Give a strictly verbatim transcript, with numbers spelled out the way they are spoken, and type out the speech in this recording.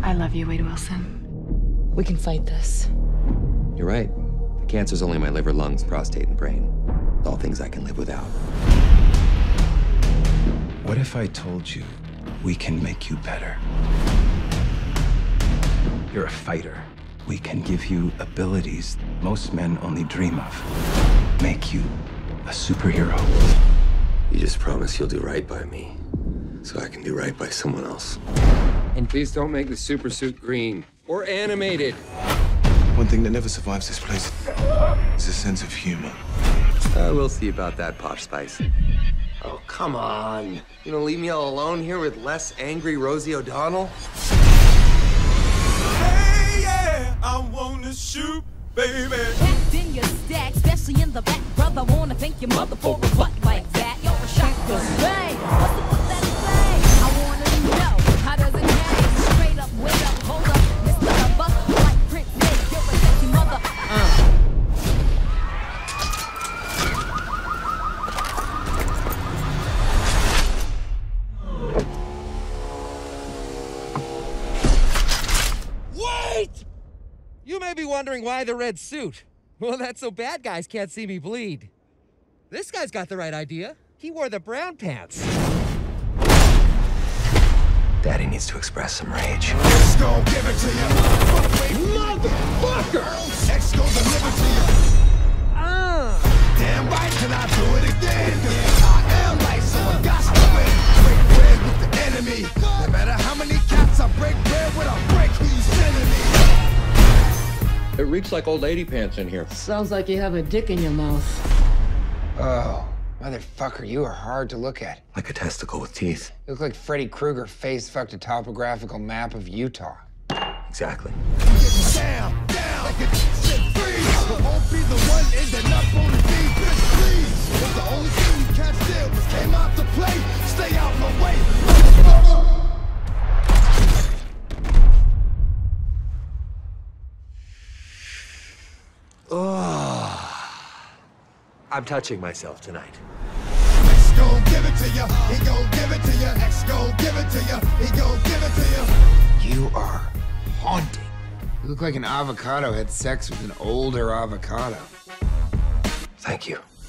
I love you, Wade Wilson. We can fight this. You're right. The cancer's only my liver, lungs, prostate, and brain. All things I can live without. What if I told you we can make you better? You're a fighter. We can give you abilities most men only dream of. Make you a superhero. You just promise you'll do right by me, so I can do right by someone else. And please don't make the super suit green or animated. One thing that never survives this place is a sense of humor. Uh, we'll see about that, Posh Spice. Oh, come on. You gonna leave me all alone here with less angry Rosie O'Donnell? Hey, yeah, I wanna shoot, baby. Packed in your stack, especially in the back, brother. Wanna thank your mother for a butt like that. You're a shocker. Hey, what's the put that say? I wanna know, how does it hang? Straight up, wait up, hold up, Mister Lover, like Prince Nick, you're a sexy mother. Uh. Wait! You may be wondering why the red suit. Well, that's so bad guys can't see me bleed. This guy's got the right idea. He wore the brown pants. Daddy needs to express some rage. X gon' give it to you. Motherfucker! X gon' deliver to you. Ah! Damn right, can I do it again? Cause I am like someone got to win. Break bread with the enemy. No matter how many cats I break bread with, I break who you sending me. It reeks like old lady pants in here. Sounds like you have a dick in your mouth. Oh, motherfucker, you are hard to look at. Like a testicle with teeth. You look like Freddy Krueger face-fucked a topographical map of Utah. Exactly. Down, down, like a shit freeze. I won't be the one ending up on the deep end, please. Cause the only thing you can't steal was came out to play. Stay out my way, motherfucker. I'm touching myself tonight. X gon' give it to you. He gon' give it to you. X gon' give it to you. He gon' give it to you. You are haunting. You look like an avocado had sex with an older avocado. Thank you.